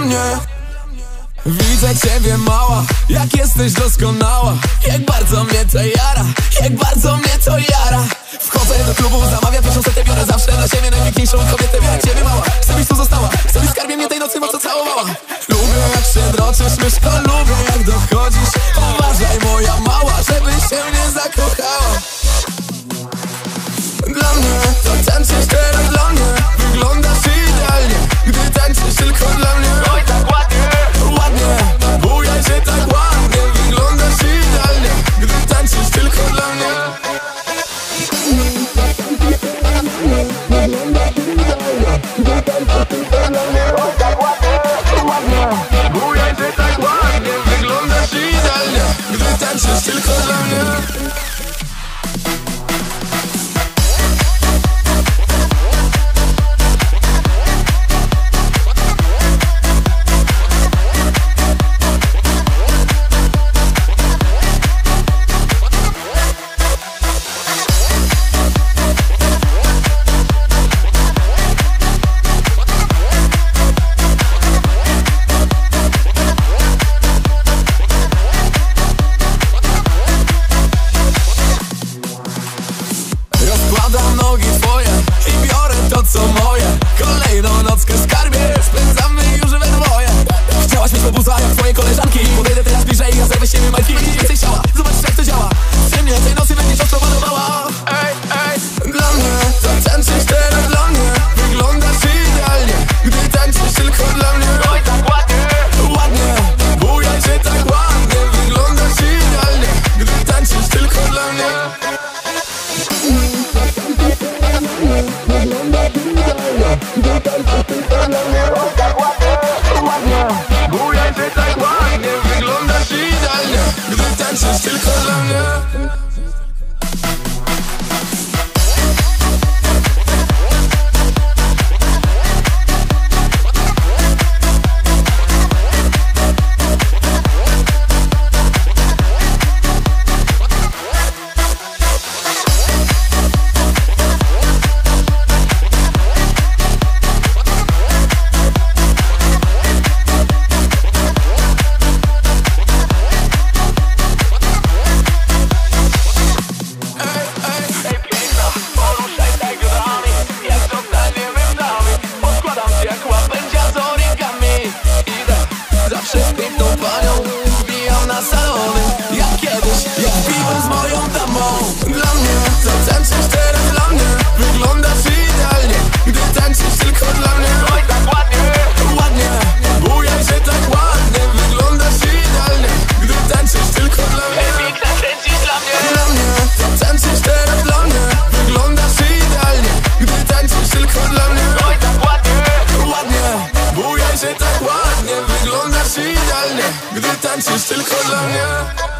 mnie. Widzę ciebie mała, jak jesteś doskonała. Jak bardzo mnie to jara, jak bardzo mnie to jara. Wchodzę do klubu, zamawiam pierwszą setę, biorę zawsze dla siebie najpiękniejszą kobietę. Wiem jak ciebie mała, chcę byś tu została, chcę byś skarbie mnie tej nocy mocno całowała. Lubię jak się droczysz, myszko, lubię jak dochodzisz. Uważaj moja mała, żebyś się nie zakochała. Dla mnie to tańczysz teraz dla mnie. Wyglądasz idealnie, gdy tańczysz tylko dla mnie. Oj tak ładnie, ładnie, bujaj się tak ładnie. Wyglądasz idealnie, gdy tańczysz tylko dla mnie. Oj tak ładnie, ładnie, bujaj się tak ładnie. Wyglądasz idealnie, gdy tańczysz tylko dla mnie. Rozkładam nogi twoje i biorę to co moje. Kolejną nockę skarbie spędzamy już we dwoje. Chciałaś mieć pobuza jak twoje koleżanki. Podejdę teraz bliżej i razem weźmiemy majtki. Będziesz więcej chciała, zobaczysz jak to działa. Przy mnie tej nocy będziesz ostro malowała. Ej, ej, dla mnie to tańczysz teraz dla mnie. Wyglądasz idealnie, gdy tańczysz tylko dla mnie. Oj tak ładnie, ładnie, bujaj się tak ładnie. Wyglądasz idealnie, gdy tańczysz tylko dla mnie. Oj tak ładnie, ładnie, bujaj się tak ładnie. Wyglądasz idealnie, gdy tańczysz tylko dla mnie. Zawsze z piękną panią wbijam na salony. Jak kiedyś, jak piłem z moją damą. Dla mnie to tańczysz teraz dla mnie. Wyglądasz idealnie, gdy tańczysz tylko dla mnie. Oj tak ładnie, ładnie, bujaj się tak ładnie. Wyglądasz idealnie, gdy tańczysz tylko dla mnie. Piękna kręcisz dla mnie. Dla mnie to tańczysz teraz dla mnie. Wyglądasz idealnie, gdy tańczysz tylko dla mnie. Oj tak ładnie, ładnie, bujaj się tak ładnie. Wyglądasz idealnie, gdy tańczysz tylko dla mnie.